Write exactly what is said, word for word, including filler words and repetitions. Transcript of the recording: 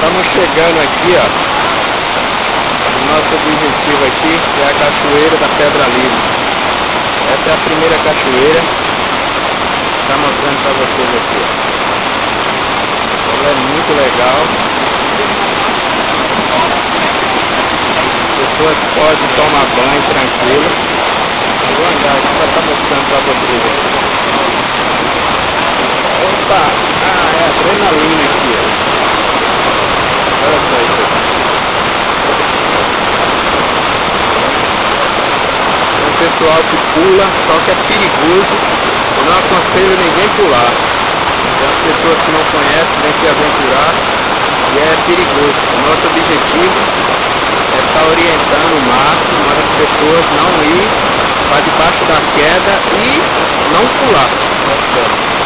Estamos chegando aqui, ó. O nosso objetivo aqui é a Cachoeira da Pedra Livre. Essa é a primeira cachoeira. Está mostrando para vocês aqui, ó. Ela é muito legal. As pessoas podem tomar banho tranquilo. Eu vou andar aqui para estar mostrando para vocês aqui. Opa! Ah, é adrenalina aqui, ó. Olha só isso aqui. Tem um pessoal que pula, só que é perigoso. Eu não aconselho ninguém pular. Tem as pessoas que não conhecem, vêm se aventurar e é perigoso. O nosso objetivo é estar orientando o máximo para as pessoas não ir para debaixo da queda e não pular.